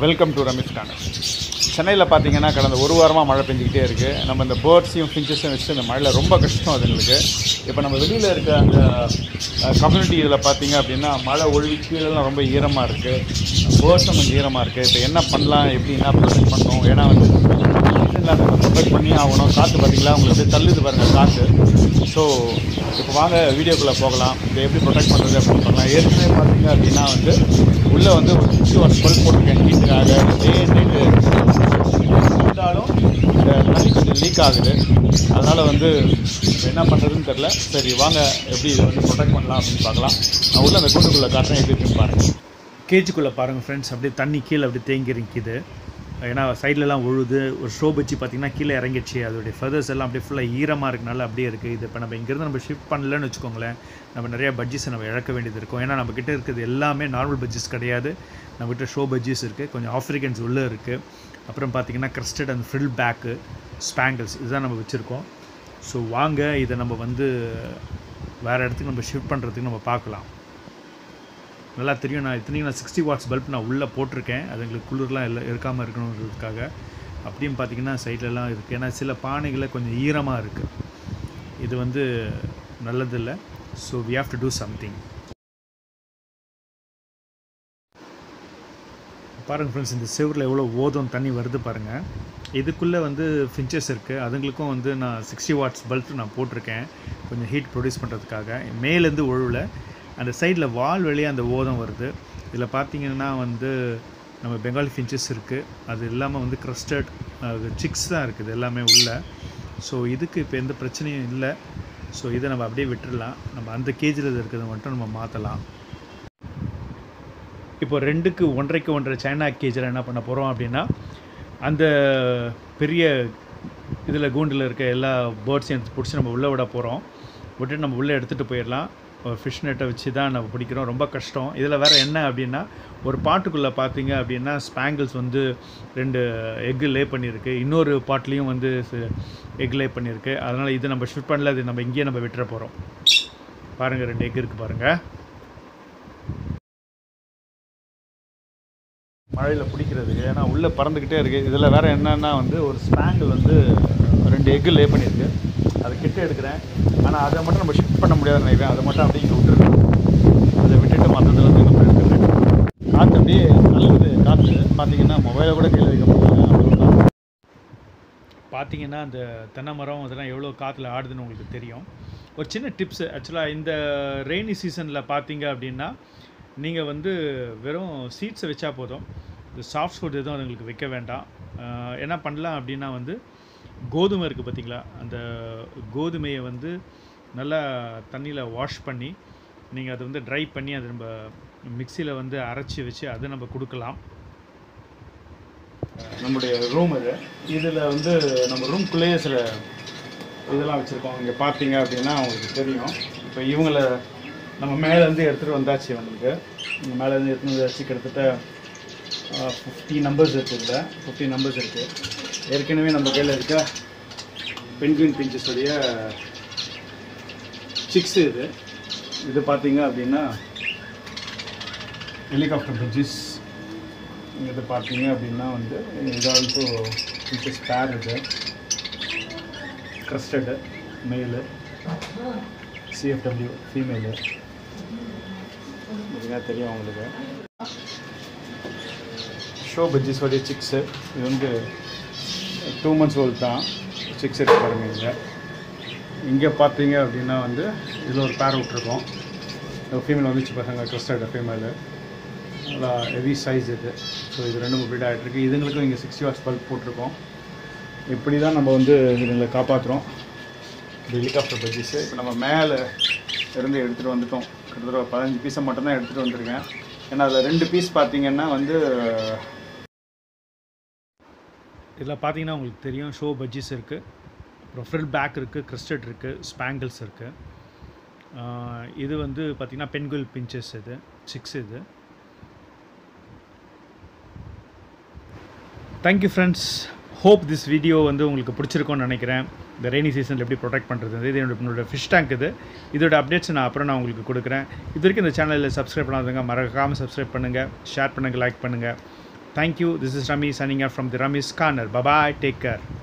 Welcome to Ramesh corner. சென்னையில் பார்த்தீங்கன்னா கடந்த ஒரு வாரமாக மழை பெஞ்சிக்கிட்டே இருக்குது. நம்ம இந்த பேர்ட்ஸையும் ஃபின்ச்சஸையும் வச்சு இந்த மழையில் ரொம்ப கஷ்டம் அதுங்களுக்கு. இப்போ நம்ம வெளியில் இருக்க அந்த கம்யூனிட்டி இதில் பார்த்தீங்க அப்படின்னா மழை ஒழுவி கீழெல்லாம் ரொம்ப ஈரமாக இருக்குது, பேர்ட்ஸும் கொஞ்சம் ஈரமாக இருக்குது. இப்போ என்ன பண்ணலாம், எப்படி என்ன ப்ரொடெக்ட் பண்ணணும்? ஏன்னா வந்து ப்ரொடெக்ட் பண்ணி ஆகணும். காற்று பார்த்தீங்களா உங்களுக்கு அப்படியே தள்ளுது பாருங்கள் காற்று. ஸோ இப்போ வாங்க வீடியோக்குள்ளே போகலாம். இதை எப்படி ப்ரொடெக்ட் பண்ணுறது அப்படின்னு பண்ணலாம். ஏற்கனவே பார்த்தீங்க அப்படின்னா வந்து உள்ளே வந்து ஒரு 60 வாட்ஸ் பல்ப் போட்டிருக்கேன் ஹீட்டுக்காக. நைட்டு இருந்தாலும் இந்த தண்ணி கொஞ்சம் லீக் ஆகுது. அதனால் வந்து இப்போ என்ன பண்ணுறதுன்னு தெரில. சரி வாங்க எப்படி இதை வந்து ப்ரொடெக்ட் பண்ணலாம் அப்படின்னு பார்க்கலாம். நான் உள்ள அந்த கூண்டுக்குள்ளே காட்டுறேன், எப்படி இருக்குன்னு பாருங்கள். கேஜுக்குள்ளே பாருங்கள் ஃப்ரெண்ட்ஸ், அப்படியே தண்ணி கீழே அப்படியே தேங்கி இருக்குது. ஏன்னா சைட்லலாம் உழுது ஒரு ஷோ வச்சு பார்த்திங்கன்னா கீழே இறங்கிடுச்சு. அதோடைய ஃபெதர்ஸ் எல்லாம் அப்படியே ஃபுல்லாக ஈரமாக இருக்கனால அப்படியே இருக்குது. இது இப்போ நம்ம இங்கேருந்து நம்ம ஷிஃப்ட் பண்ணலன்னு வச்சுக்கோங்களேன், நம்ம நிறையா பட்ஜெட்ஸை நம்ம இழக்க வேண்டியது இருக்கும். ஏன்னா நம்மக்கிட்ட இருக்கிறது எல்லாமே நார்மல் பட்ஜெட்ஸ் கிடையாது. நம்மகிட்ட ஷோ பட்ஜெட்ஸ் இருக்குது, கொஞ்சம் ஆஃப்ரிக்கன்ஸ் உள்ளே இருக்குது. அப்புறம் பார்த்திங்கன்னா crested and frill back, spangles, இதுதான் நம்ம வச்சுருக்கோம். ஸோ வாங்க இதை நம்ம வந்து வேறு இடத்துக்கு நம்ம ஷிஃப்ட் பண்ணுறதுக்கு நம்ம பார்க்கலாம். நல்லா தெரியும், நான் இத்தனைக்கும் 60 வாட்ஸ் பல்ப் நான் உள்ளே போட்டிருக்கேன். அது எங்களுக்கு குளிர்லாம் இருக்காமல் இருக்கணுன்றதுக்காக. அப்படியும் பார்த்திங்கன்னா சைட்லலாம் இருக்குது. ஏன்னா சில பானைகளில் கொஞ்சம் ஈரமாக இருக்குது. இது வந்து நல்லதில்லை. So we have to do something. பாருங்கள் ஃப்ரெண்ட்ஸ், இந்த செவரில் எவ்வளோ ஓதம் தண்ணி வருது பாருங்கள். இதுக்குள்ளே வந்து ஃபின்ச்சஸ் இருக்குது. அதுங்களுக்கும் வந்து நான் 60 வாட்ஸ் பல்ப் நான் போட்டிருக்கேன் கொஞ்சம் ஹீட் ப்ரொடியூஸ் பண்ணுறதுக்காக. மேலேருந்து ஒழுவில் அந்த சைடில் வால் வழியாக அந்த ஓதம் வருது. இதில் பார்த்திங்கன்னா வந்து நம்ம பெங்காலி ஃபின்ச்சஸ் இருக்குது. அது இல்லாமல் வந்து கிரஸ்டட் சிக்ஸ் தான் இருக்குது எல்லாமே உள்ளே. ஸோ இதுக்கு இப்போ எந்த பிரச்சனையும் இல்லை. ஸோ இதை நம்ம அப்படியே விட்டுடலாம். நம்ம அந்த கேஜில் இருக்கிறத மட்டும் நம்ம மாற்றலாம். இப்போ 2க்கு 1.5க்கு 1.5 சைனா கேஜில் என்ன பண்ண போகிறோம் அப்படின்னா, அந்த பெரிய இதில் கூண்டில் இருக்க எல்லா பேர்ட்ஸையும் பிடிச்சி நம்ம உள்ளே விட போகிறோம். விட்டுட்டு நம்ம உள்ளே எடுத்துகிட்டு போயிடலாம். ஃபிஷ் நெட்டை வச்சு தான் நம்ம பிடிக்கிறோம். ரொம்ப கஷ்டம். இதில் வேறு என்ன அப்படின்னா, ஒரு பாட்டுக்குள்ளே பார்த்தீங்க அப்படின்னா ஸ்பேங்கிள்ஸ் வந்து 2 எக்கு லே பண்ணியிருக்கு. இன்னொரு பாட்லேயும் வந்து எக் லே பண்ணியிருக்கு. அதனால் இது நம்ம ஷிஃப்ட் பண்ணல, இது நம்ம இங்கேயே நம்ம விட்டுற போகிறோம். பாருங்கள், 2 எக் இருக்குது பாருங்கள். மழையில் பிடிக்கிறதுக்கு ஏன்னா உள்ளே பறந்துக்கிட்டே இருக்குது. இதில் வேறு என்னென்னா வந்து ஒரு ஸ்பேங்கிள் வந்து 2 எக்கு லே பண்ணியிருக்கு. அதை கிட்ட எடுக்கிறேன். ஆனால் அதை மட்டும் நம்ம ஷிஃப்ட் பண்ண முடியாதுன்னு நினைக்கிறேன். அதை மட்டும் அப்படியே இங்கே விட்டுருக்கோம். அதை விட்டுட்டு மற்றதில் வந்து நம்ம எடுத்துக்கிறேன். காற்று அப்படியே நல்லது. காற்று பார்த்திங்கன்னா மொபைலை கூட கீழே வைக்க முடியல. பார்த்திங்கன்னா அந்த தென்னை மரம் அதெல்லாம் எவ்வளோ காற்றுல ஆடுதுன்னு உங்களுக்கு தெரியும். ஒரு சின்ன டிப்ஸு ஆக்சுவலாக இந்த ரெய்னி சீசனில் பார்த்தீங்க அப்படின்னா நீங்கள் வந்து வெறும் சீட்ஸை வச்சா போதும். இந்த சாஃப்ட் ஃபுட் எதுவும் அதுங்களுக்கு வைக்க வேண்டாம். என்ன பண்ணலாம் அப்படின்னா வந்து கோதுமை இருக்குது பார்த்திங்களா, அந்த கோதுமையை வந்து நல்லா தண்ணியில் வாஷ் பண்ணி நீங்கள் அதை வந்து ட்ரை பண்ணி அதை நம்ம மிக்சியில் வந்து அரைச்சி வச்சு அதை நம்ம கொடுக்கலாம். நம்முடைய ரூம் இதில் வந்து நம்ம ரூம்குள்ளேயே சில இதெல்லாம் வச்சுருக்கோம். இங்கே பார்த்தீங்க அப்படின்னா உங்களுக்கு தெரியும். இப்போ இவங்களை நம்ம மேலேருந்து எடுத்துகிட்டு வந்தாச்சு. அவங்களுக்கு இங்கே மேலேருந்து எடுத்துகிட்டு வந்தாச்சு. கிட்டத்தட்ட 50 நம்பர்ஸ் இருக்குது. இதில் 50 நம்பர்ஸ் இருக்குது. ஏற்கனவே நம்ம கையில் இருக்க பென்குயின் பிஞ்சஸுடைய சிக்ஸ் இது பார்த்தீங்க அப்படின்னா ஹெலிகாப்டர் பிஞ்சஸ். இது பார்த்தீங்க அப்படின்னா வந்து இதால்சோ பிஞ்சஸ் பேர் இது கிரஸ்டடு மேலு, CFW ஃபீமேலு. இதுனா தெரியும் அவங்களுக்கு. ஷோ பஜ்ஜிஸோடைய சிக்ஸு இது வந்து 2 months ஓல்டு தான். சிக்ஸ் எடுத்து பாருங்கள். இங்கே பார்த்தீங்க அப்படின்னா வந்து இதில் ஒரு பேர் விட்ருக்கோம். ஃபீமேல் வந்துச்சு பசங்க, கிரஸ்டட் ஃபீமேலு, நல்லா ஹெவி சைஸ் இது. ஸோ இது 2 ப்ரீட் ஆகிட்டுருக்கு. இதுங்களுக்கும் இங்கே 60 வாட்ஸ் பல்ப் போட்டிருக்கோம். இப்படி தான் நம்ம வந்து இதுங்களை காப்பாற்றுறோம். இது ஹெலிகாப்டர் பஜ்ஜிஸு. இப்போ நம்ம மேலே இருந்து எடுத்துகிட்டு வந்துட்டோம். கிட்டத்தட்ட 15 பீஸை மட்டும்தான் எடுத்துகிட்டு வந்துருக்கேன். ஏன்னா அதில் 2 பீஸ் பார்த்திங்கன்னா வந்து இதில் பார்த்தீங்கன்னா உங்களுக்கு தெரியும் ஷோ பஜ்ஜிஸ் இருக்குது, அப்புறம் ஃப்ரில் பேக் இருக்குது, கிரஸ்டட் இருக்குது, ஸ்பேங்கிள்ஸ் இருக்குது. இது வந்து பார்த்திங்கன்னா பென்குயின் பிஞ்சஸ் இது 6 இது. Thank you friends. Hope this video வந்து உங்களுக்கு பிடிச்சிருக்கோன்னு நினைக்கிறேன். இந்த ரெய்னி சீசனில் எப்படி ப்ரொடெக்ட் பண்ணுறது, இது என்னோட ஃபிஷ் டேங்க். இதோட அப்டேட்ஸ் நான் அப்புறம் உங்களுக்கு கொடுக்குறேன். இது வரைக்கும் இந்த சேனலில் சப்ஸ்கிரைப் பண்ணாதவங்க மறக்காமல் சப்ஸ்கிரைப் பண்ணுங்கள், ஷேர் பண்ணுங்கள், லைக் பண்ணுங்கள். Thank you. This is Ramesh signing out from the Ramesh Corner. Bye-bye. Take care.